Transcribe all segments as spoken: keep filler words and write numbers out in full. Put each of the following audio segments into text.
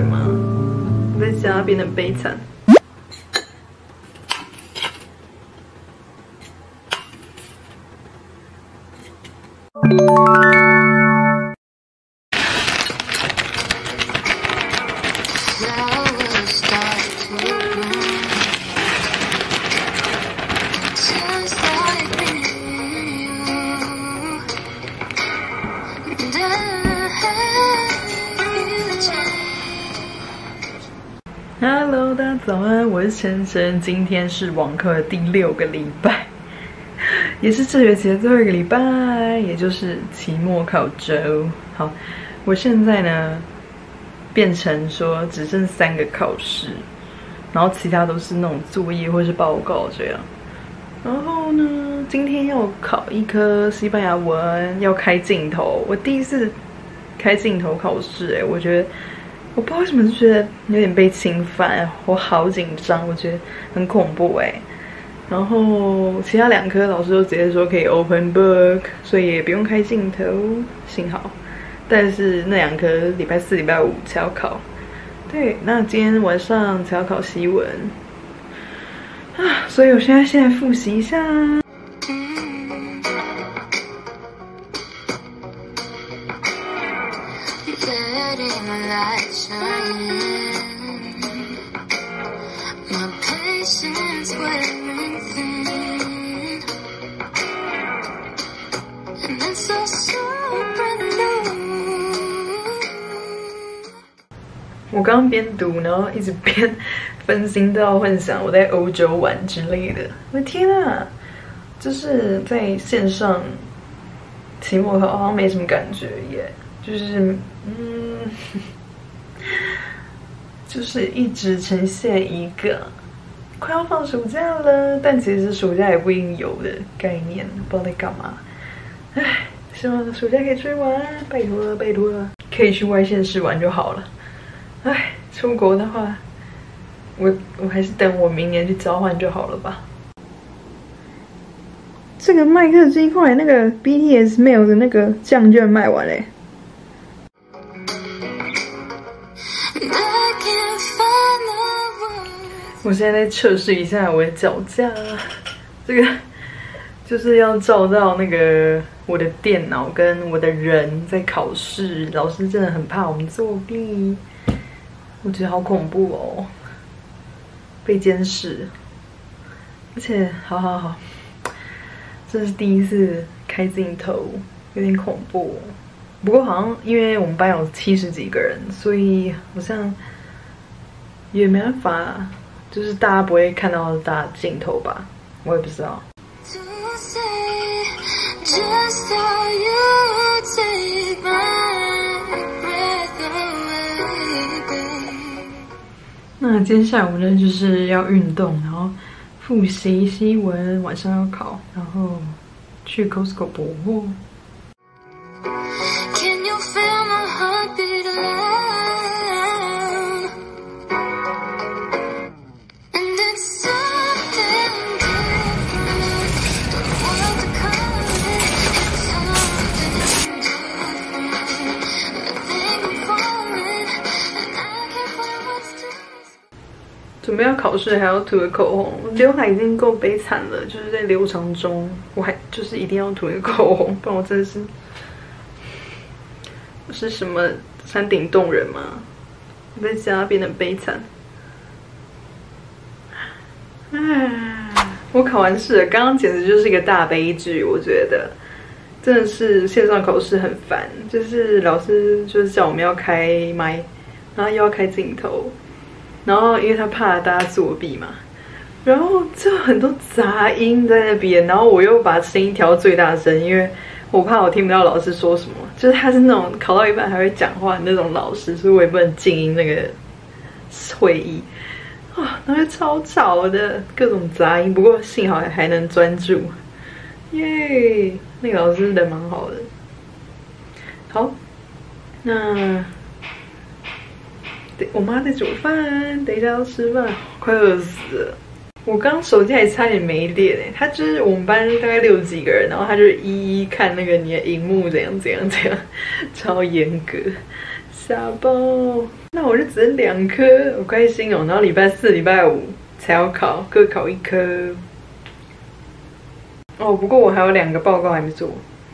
吗？我在家变得悲惨。Hello， 大家早安，我是晨晨。今天是网课的第六个礼拜，也是这学期的最后一个礼拜，也就是期末考周。好，我现在呢变成说只剩三个考试，然后其他都是那种作业或是报告这样。然后呢，今天要考一科西班牙文，要开镜头。我第一次开镜头考试，哎，我觉得。我不知道为什么就觉得有点被侵犯，我好紧张，我觉得很恐怖哎。然后其他两科老师都直接说可以 open book， 所以也不用开镜头，幸好。但是那两科礼拜四、礼拜五才要考。对，那今天晚上才要考西文啊，所以我现在现在复习一下。我刚刚边读，然后一直边分心到幻想我在欧洲玩之类的。我的天啊！就是在线上期末考好像没什么感觉耶，就是嗯，就是一直呈现一个快要放暑假了，但其实暑假也不一定有的概念，不知道在干嘛。唉，希望暑假可以出去玩，拜托了，拜托了，可以去外县市玩就好了。唉，出国的话，我我还是等我明年去交换就好了吧。这个麦克鸡块那个 B T S Mail 的那个酱居然卖完嘞！我现在在测试一下我的脚架，这个就是要照到那个我的电脑跟我的人在考试，老师真的很怕我们作弊。我觉得好恐怖哦，被监视，而且好好好，这是第一次开镜头，有点恐怖。不过好像因为我们班有七十几个人，所以好像也没办法，就是大家不会看到大家镜头吧，我也不知道。那接下来我呢就是要运动，然后复习西文，晚上要考，然后去 Costco 补货。准备要考试，还要涂个口红，刘海已经够悲惨了，就是在流程中，我还就是一定要涂个口红，不然我真的是是什么山顶洞人吗？我在家变得悲惨。唉，我考完试了，刚刚简直就是一个大悲剧，我觉得真的是线上考试很烦，就是老师就是叫我们要开麦，然后又要开镜头。然后因为他怕大家作弊嘛，然后就很多杂音在那边，然后我又把声音调到最大声，因为我怕我听不到老师说什么。就是他是那种考到一半还会讲话的那种老师，所以我也不能静音那个会议啊，然后就超吵的各种杂音。不过幸好还能专注，耶！那个老师人蛮好的。好，那。我妈在煮饭，等一下要吃饭，快饿死了。我刚手机还差点没电哎，他就是我们班大概六十几个人，然后他就一一看那个你的荧幕怎样怎样怎样，超严格， 傻爆！那我就只剩两科，好开心哦。然后礼拜四、礼拜五才要考，各考一科。哦，不过我还有两个报告还没做，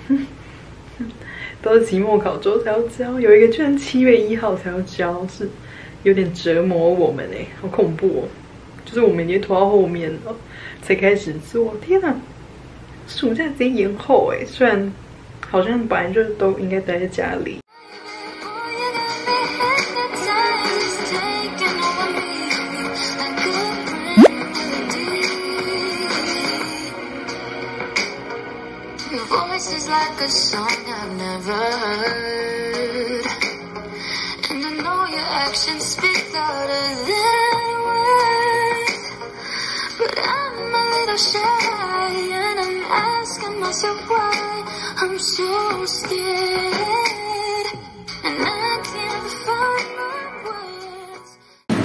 都是期末考之后才要交，有一个居然七月一号才要交，是有点折磨我们哎，好恐怖哦！就是我们已经拖到后面了才开始做，天哪！暑假直接延后哎，虽然好像本来就都应该待在家里。 Voices like a song I've never heard, and I know your actions speak louder than words. But I'm a little shy, and I'm asking myself why I'm so scared, and I can't find my words.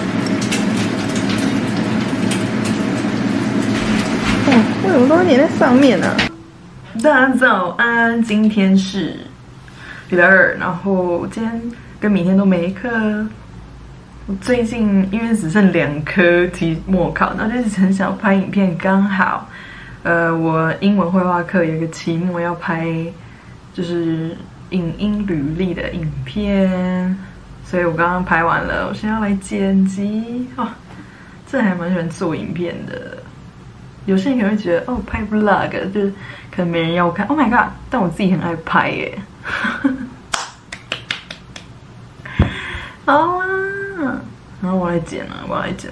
哦，为什么都粘在上面呢？大家早安，今天是礼拜二，然后今天跟明天都没课。我最近因为只剩两科期末考，然后就是很想拍影片，刚好，呃，我英文绘画课有一个期末要拍，就是影音履历的影片，所以我刚刚拍完了，我现在要来剪辑哦。这还蛮喜欢做影片的。有些人可能会觉得哦，拍 vlog 就是可能没人要看 ，Oh my god！ 但我自己很爱拍耶。好啊，然后我来剪啊，我来剪。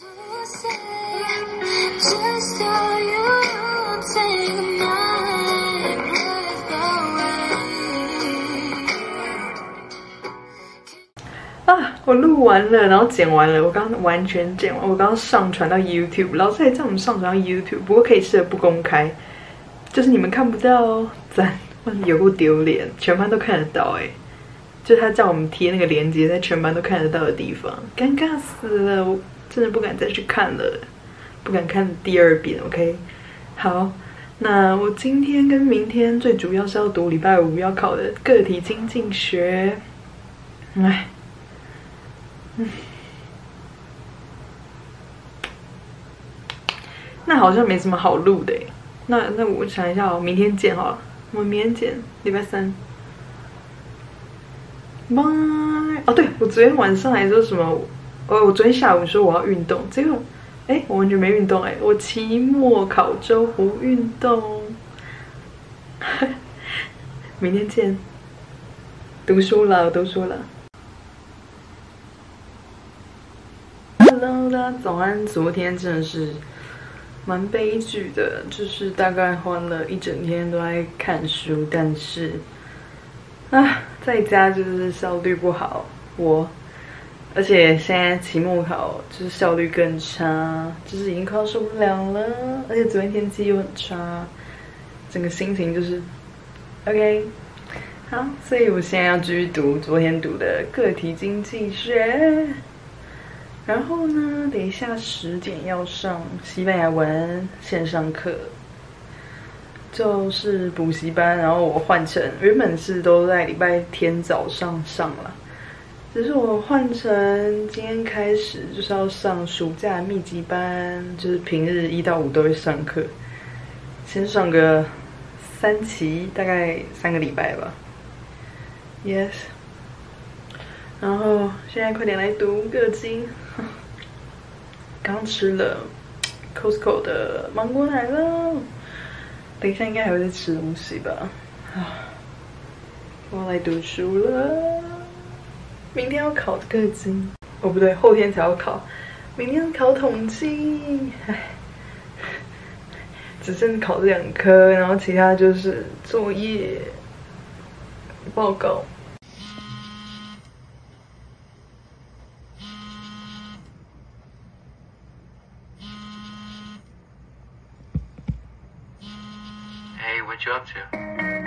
啊，我录完了，然后剪完了，我刚刚完全剪完，我刚刚上传到 YouTube， 老师还叫我们上传到 YouTube， 不过可以试着不公开，就是你们看不到哦，赞，有够丢脸，全班都看得到哎，就他叫我们贴那个链接在全班都看得到的地方，尴尬死了，我真的不敢再去看了，不敢看第二遍 ，OK， 好。那我今天跟明天最主要是要读礼拜五要考的个体精进学，哎。嗯，那好像没什么好录的诶。那那我想一下哦，明天见好了。我们明天见，礼拜三。拜。哦，对，我昨天晚上还说什么？哦，我昨天下午说我要运动，结果，哎，我完全没运动哎，我期末考周不运动。明天见。读书了，读书了。Hello， 大家早安。昨天真的是蛮悲剧的，就是大概花了一整天都在看书，但是啊，在家就是效率不好，我，而且现在期末考就是效率更差，就是已经快要受不了了。而且昨天天气又很差，整个心情就是 OK。好，所以我现在要继续读昨天读的个体经济学。然后呢，等一下十点要上西班牙文线上课，就是补习班。然后我换成原本是都在礼拜天早上上了，只是我换成今天开始就是要上暑假密集班，就是平日一到五都会上课，先上个三期，大概三个礼拜吧。Yes。然后现在快点来读个经。刚吃了 Costco 的芒果奶酪，等一下应该还会再吃东西吧。啊，我要来读书了。明天要考个经，哦不对，后天才要考。明天考统计，唉，只剩考这两科，然后其他就是作业、报告。 Hey, what you up to?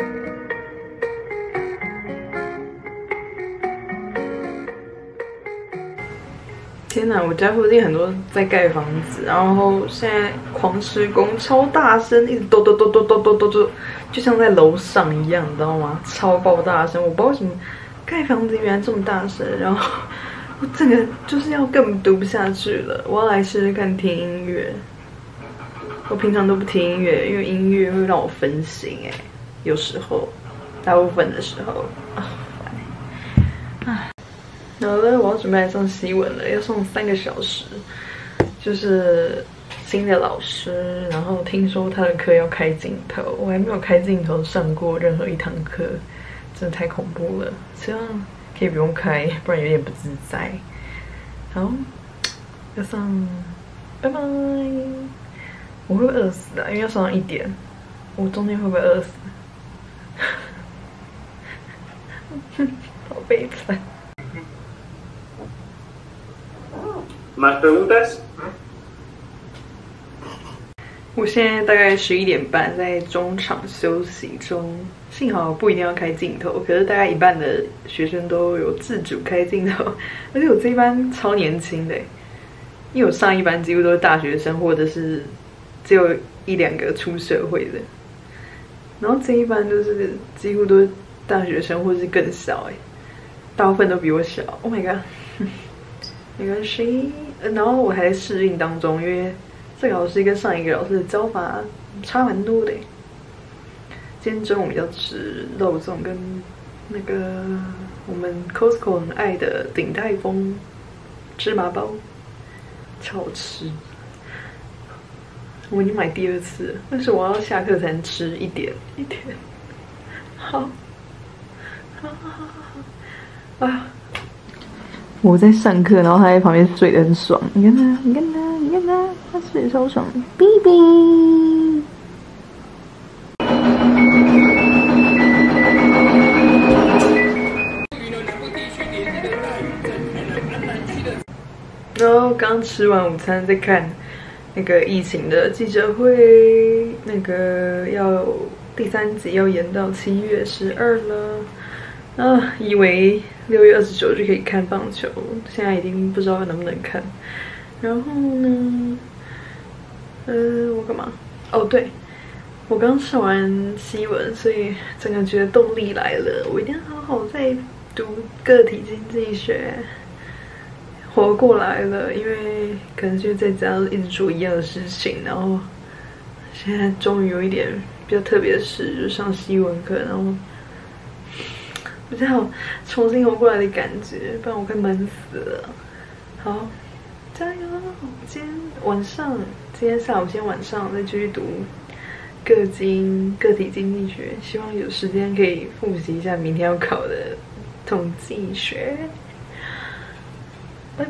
天哪！我家附近很多在盖房子，然后现在狂施工，超大声，一直咚咚咚咚咚咚咚咚，就像在楼上一样，你知道吗？超爆大声！我不知道为什么盖房子原来这么大声，然后我整个就是要更读不下去了。我要来试试看听音乐。我平常都不听音乐，因为音乐会让我分心哎，有时候，大部分的时候啊，烦啊。好了，我要准备来上西文了，要上三个小时，就是新的老师，然后听说他的课要开镜头，我还没有开镜头上过任何一堂课，真的太恐怖了。希望可以不用开，不然有点不自在。好，要上，拜拜。我会不会饿死啊？因为要上到一点，我中间会不会饿死？好悲惨。 ¿Más preguntas? 我现在大概十一点半，在中场休息中。幸好不一定要开镜头，可是大概一半的学生都有自主开镜头，而且我这一班超年轻的，因为我上一班几乎都是大学生，或者是只有一两个出社会的，然后这一班就是几乎都是大学生或者是更小，哎，大部分都比我小。Oh my god， 没关系。然后我还在适应当中，因为这个老师跟上一个老师的教法差蛮多的。今天中午要吃肉粽跟那个我们 Costco 很爱的鼎泰丰芝麻包，超好吃。我已经买第二次了，但是我要下课才能吃一点一点。好，好好好好啊！我在上课，然后他在旁边睡得很爽。你看他，你看他，你看他，他睡得超爽。哔哔。然后刚吃完午餐，在看那个疫情的记者会，那个要第三集要延到七月十二了。啊，以为六月二十九就可以看棒球，现在已经不知道能不能看。然后呢，呃，我干嘛？哦，对，我刚上完西文，所以整个觉得动力来了，我一定要好好再读个体经济学。活过来了，因为可能就在家一直做一样的事情，然后现在终于有一点比较特别的事，就是上西文课，然后比较重新活过来的感觉，不然我快闷死了。好，加油！今天晚上，今天下午，今天晚上再继续读个经个体经济学，希望有时间可以复习一下明天要考的统计学。拜拜。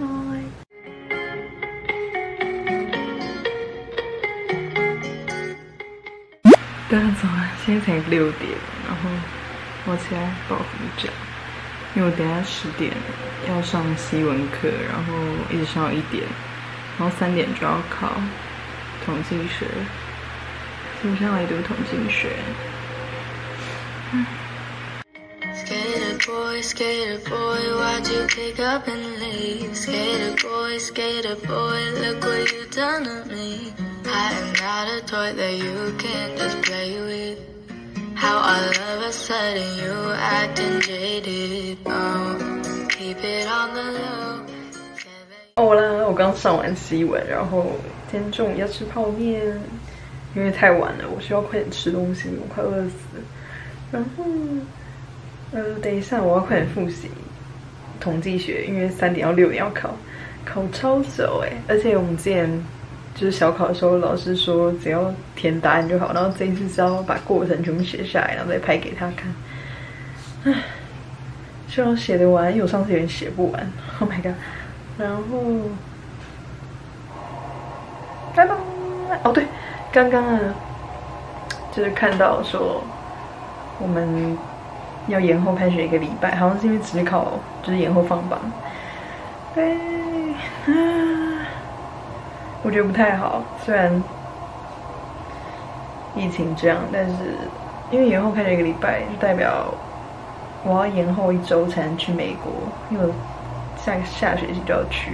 大家早安，现在才六点，然后我起来抱佛脚，因为我等下十点要上西文课，然后一直上到一点，然后三点就要考统计学，所以我现在来读统计学。嗯。 Skater boy, skater boy, why'd you pick up and leave? Skater boy, skater boy, look what you done to me. I am not a toy that you can't just play with. How all of a sudden you acting jaded. Oh, keep it on the low. 哦啦，我刚上完西文，然后今天中午要吃泡面，因为太晚了，我需要快点吃东西，我快饿死。然后。呃，等一下，我要快点复习统计学，因为三点到六点要考，考超久哎！而且我们之前就是小考的时候，老师说只要填答案就好，然后这一次是要把过程全部写下来，然后再拍给他看。唉，希望写得完，因为我上次有点写不完。Oh my god！ 然后，拜拜。哦对，刚刚啊，就是看到说我们。要延后开学一个礼拜，好像是因为指考就是延后放榜。对，啊，我觉得不太好。虽然疫情这样，但是因为延后开学一个礼拜，就代表我要延后一周才能去美国，因为我下下学期就要去。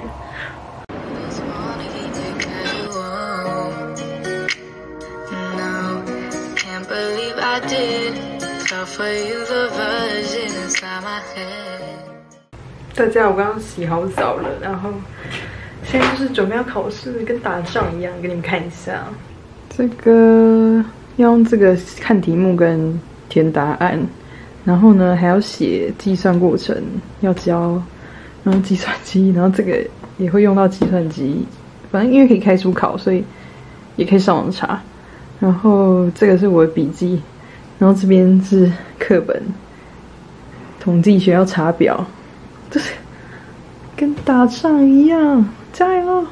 大家，我刚刚洗好澡了，然后现在就是准备要考试，跟打仗一样，给你们看一下。这个要用这个看题目跟填答案，然后呢还要写计算过程，要教，然后计算机，然后这个也会用到计算机，反正因为可以开书考，所以也可以上网查。然后这个是我的笔记，然后这边是课本，统计学要查表，就是跟打仗一样，加油！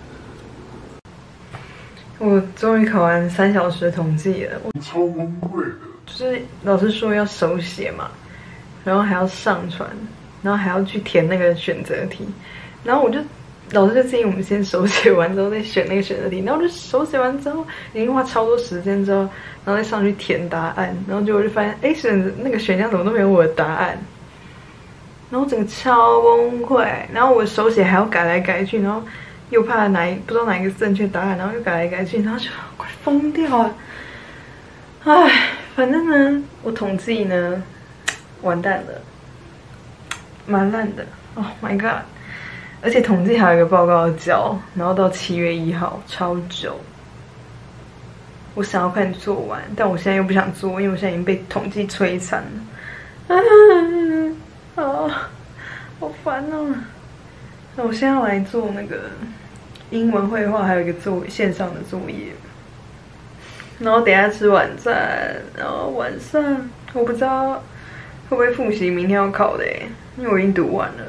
我终于考完三小时的统计了，我超崩溃的。就是老师说要手写嘛，然后还要上传，然后还要去填那个选择题，然后我就老师就建议我们先手写完之后再选那个选择题，然后我就手写完之后已经花超多时间之后，然后再上去填答案，然后结果就发现，哎，选那个选项怎么都没有我的答案，然后整个超崩溃，然后我手写还要改来改去，然后又怕哪一不知道哪一个正确答案，然后又改来改去，然后就快疯掉了。唉，反正呢，我统计呢，完蛋了，蛮烂的。Oh my god！ 而且统计还有一个报告要交，然后到七月一号，超久。我想要快点做完，但我现在又不想做，因为我现在已经被统计摧残了。啊，啊，好烦哦！那我现在要来做那个英文绘画，还有一个作线上的作业。然后等一下吃晚餐，然后晚上我不知道会不会复习明天要考的耶，因为我已经读完了。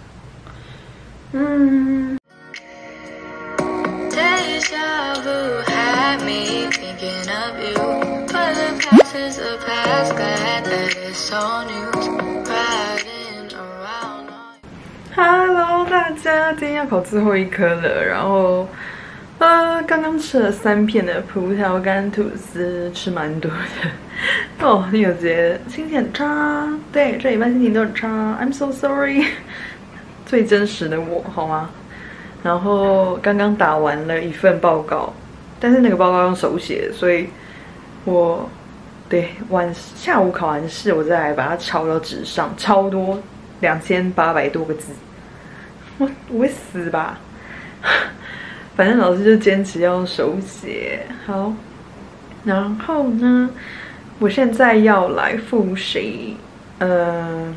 嗯。Hello， 大家，今天要考最后一科了，然后。呃，刚刚吃了三片的葡萄干吐司，吃蛮多的。哦，你有觉得心情很差？对，这礼拜心情都很差。I'm so sorry， 最真实的我，好吗？然后刚刚打完了一份报告，但是那个报告用手写，所以我对晚下午考完试，我再来把它抄到纸上，超多，两千八百多个字，我我会死吧？反正老师就坚持要手写。好，然后呢，我现在要来复习，呃，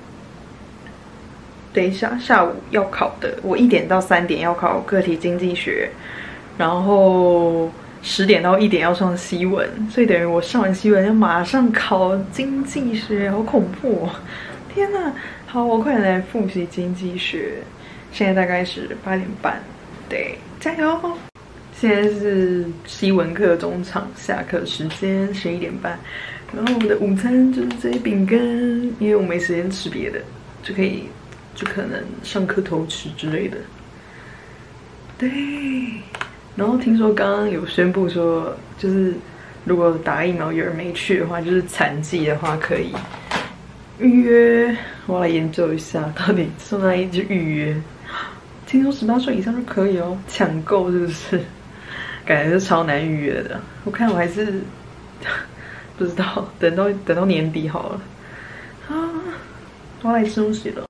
等一下下午要考的，我一点到三点要考个体经济学，然后十点到一点要上西文，所以等于我上完西文要马上考经济学，好恐怖哦！天哪，好，我快点来复习经济学。现在大概是八点半，对。加油！现在是西文课中场，下课时间十一点半。然后我的午餐就是这些饼干，因为我没时间吃别的，就可以就可能上课偷吃之类的。对。然后听说刚刚有宣布说，就是如果打疫苗有人没去的话，就是残疾的话可以预约。我来研究一下，到底从哪里去预约。听说十八岁以上就可以哦，抢购是不是？感觉是超难预约的。我看我还是不知道，等到等到年底好了。啊，我要来吃东西了。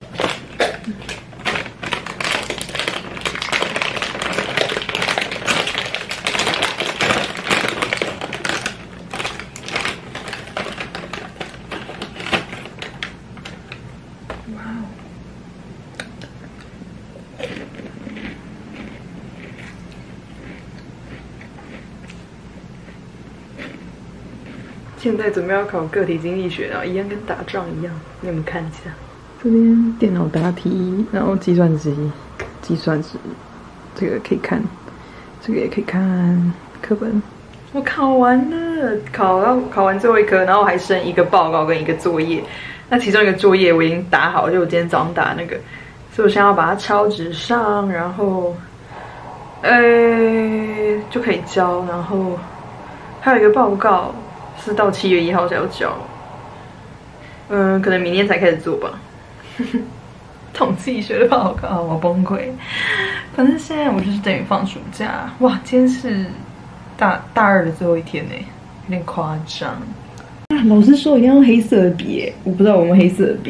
哇哦！现在准备要考个体经济学，然后一样跟打仗一样，你们看一下。这边电脑答题，然后计算机、计算纸，这个可以看，这个也可以看课本。我考完了，考到考完最后一科，然后还剩一个报告跟一个作业。那其中一个作业我已经打好，就我今天早上打那个，所以我现在要把它抄纸上，然后，呃，就可以交。然后还有一个报告。是到七月一号才要交，嗯，可能明天才开始做吧。统计学的报告，我崩溃。反正现在我就是等于放暑假，哇，今天是大大二的最后一天呢，有点夸张。 啊，老师说一定要用黑色的笔，我不知道我们黑色的笔，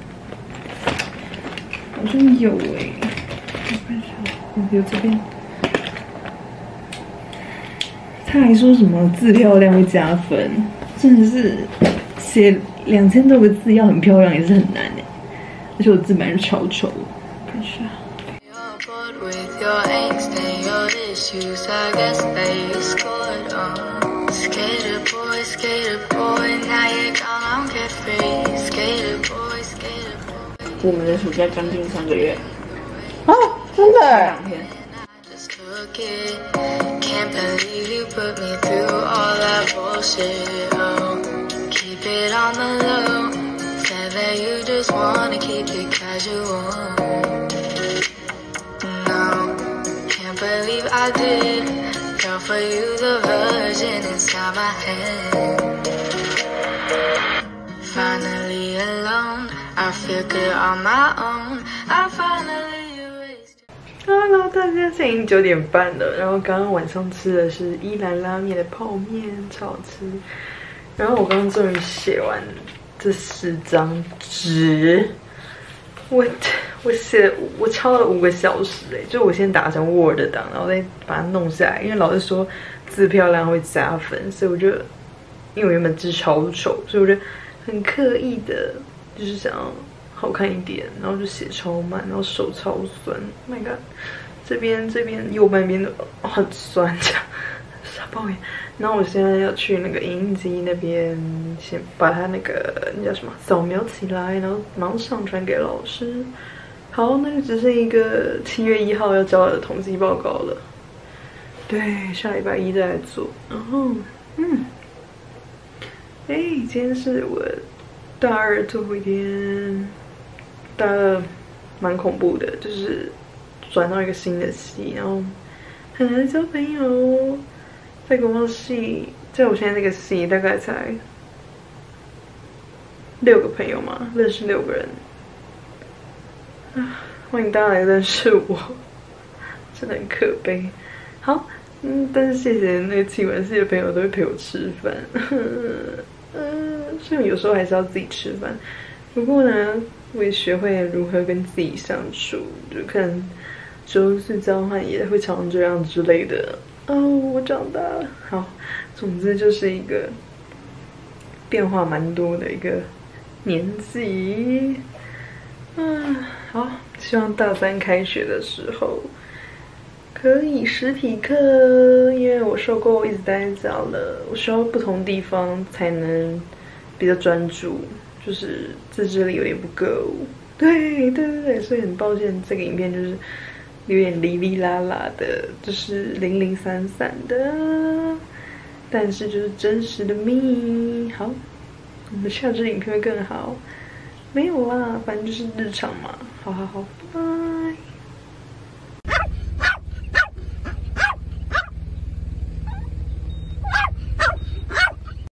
好像有哎，我看一下，有这边。他还说什么字漂亮会加分，真的是写两千多个字要很漂亮也是很难哎，而且我字本来就超丑，看一下。 With your angst and your issues, I guess they scored on. Skater boy, skater boy, now you're gone, I'm carefree. Skater boy, skater boy. 我们的暑假将近三个月啊，真的两天。 Just took it. Can't believe you put me through all that bullshit. Oh, keep it on the low. Said that you just wanna keep it casual. Believe I did. Fell for you, the virgin inside my head. Finally alone, I feel good on my own. I finally erased. Hello， 大家，现在已经九点半了。然后刚刚晚上吃的是伊兰拉面的泡面，超好吃。然后我刚刚终于写完这十张纸。我我写我抄了五个小时哎，就我先打成 Word 档，然后再把它弄下来。因为老师说字漂亮会加分，所以我就因为我原本字超丑，所以我就很刻意的，就是想要好看一点，然后就写超慢，然后手超酸。Oh my god， 这边这边右半边的很酸，这样傻爆眼。然后我现在要去那个影印机那边，先把它那个那叫什么扫描起来，然后马上上传给老师。好，那就只剩一个七月一号要交的统计报告了。对，下礼拜一再来做。然后，嗯，哎，今天是我大二最后一天，大二蛮恐怖的，就是转到一个新的系，然后很难交朋友。在国贸系，在我现在这个系大概才六个朋友嘛，认识六个人。啊，欢迎大家来认识我，真的很可悲。好，嗯，但是谢谢那个气管系的朋友都会陪我吃饭。嗯，虽然有时候还是要自己吃饭，不过呢，我也学会如何跟自己相处，就可能周四交换也会常常这样之类的。哦，我长大了。好，总之就是一个变化蛮多的一个年纪。嗯，好，希望大三开学的时候可以实体课，因为我受够一直待在家了，我需要不同地方才能比较专注，就是自制力有点不够。对对对对，所以很抱歉，这个影片就是有点哩哩啦啦的，就是零零散散的，但是就是真实的 me。好，我们的下支影片会更好。没有啦，反正就是日常嘛。好好好，拜拜。